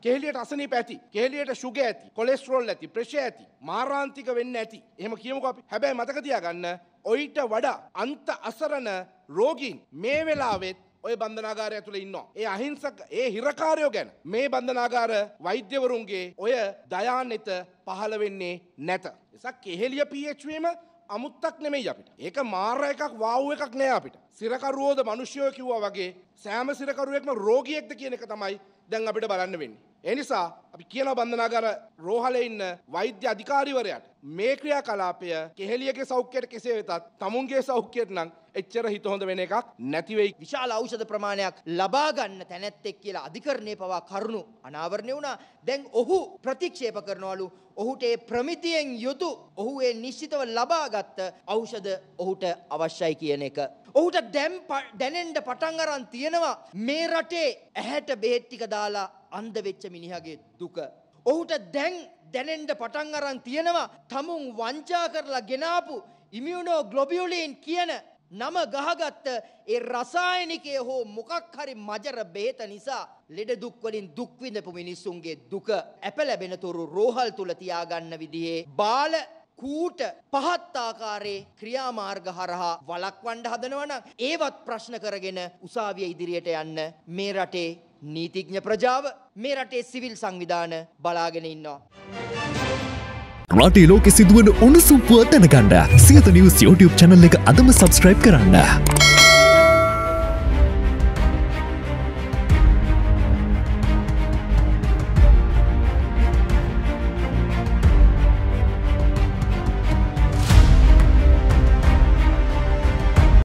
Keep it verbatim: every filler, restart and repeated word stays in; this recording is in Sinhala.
කෙහෙලියට අසනීප ඇති. කෙහෙලියට ෂුගර් ඇති. කොලෙස්ටරෝල් ඇති. ප්‍රෙෂර් ඇති. මාරාන්තික වෙන්න ඇති. එහෙම කියමුකෝ අපි. හැබැයි මතක තියාගන්න ඔයිට වඩා අන්ත අසරණ රෝගීන් මේ වෙලාවෙත් ඔය බන්ධනාගාරය ඇතුලේ ඉන්නවා. ඒ අහිංසක ඒ හිරකාරයෝ ගැන මේ බන්ධනාගාර වෛද්‍යවරුන්ගේ ඔය දයානෙත පහළ වෙන්නේ නැත. එසක් කෙහෙලිය පීඑච් වීම අමුත්තක් නෙමෙයි අපිට. ඒක මාර එකක් වාව් එකක් නෑ අපිට. සිරකරුවෝද මිනිස්සුયો කිව්වා වගේ සෑම සිරකරුවෙක්ම රෝගියෙක්ද කියන එක තමයි දැන් අපිට බලන්න වෙන්නේ. ඒ නිසා අපි කියන බන්ධනාගාර රෝහලේ ඉන්න වෛද්‍ය අධිකාරිවරයාට මේ ක්‍රියාකලාපය කෙහෙලියගේ සෞඛ්‍යයට කෙසේ වෙතත් තමුන්ගේ සෞඛ්‍යයට නම් එච්චර හිත හොඳ වෙන එකක් නැති වෙයි. විශාල ඖෂධ ප්‍රමාණයක් ලබා ගන්න තැනැත්තෙක් කියලා අධිකරණේ පවා කරුණු අනාවරණය වුණා. දැන් ඔහු ප්‍රතික්ෂේප කරනවලු ඔහුට ඒ ප්‍රමිතියෙන් යුතු ඔහු ඒ නිශ්චිතව ලබාගත් ඖෂධ ඔහුට අවශ්‍යයි කියන එක. ඔහුට දැන් දැනෙන්න පටන් අරන් තියෙනවා මේ රටේ ඇහැට බෙහෙත් ටික දාලා අන්ධ වෙච්ච මිනිහගේ දුක. ඔහුට දැන් දැනෙන්න පටන් අරන් තියෙනවා තමුන් වංචා කරලා ගෙනාපු ඉමියුනෝ ග්ලොබියුලින් කියන නම ගහගත්ත ඒ රසායනිකය හෝ මොකක් හරි මජර බෙහෙත නිසා ලෙඩ දුක් වලින් දුක් විඳපු මිනිස්සුන්ගේ දුක අප ලැබෙන තුරු රෝහල් තුල තියාගන්න විදිහේ බාල කූට පහත් ආකාරයේ ක්‍රියාමාර්ග හරහා වළක්වන්න හදනවා නම් ඒවත් ප්‍රශ්න කරගෙන උසාවිය ඉදිරියට යන්න මේ රටේ නීතිඥ ප්‍රජාව මේ රටේ සිවිල් සංවිධාන බලාගෙන ඉන්නවා. රටේ ලෝකෙ සිදුවන උණුසුම් පුවත් දැනගන්න සියත නිවුස් YouTube channel එක අදම subscribe කරන්න.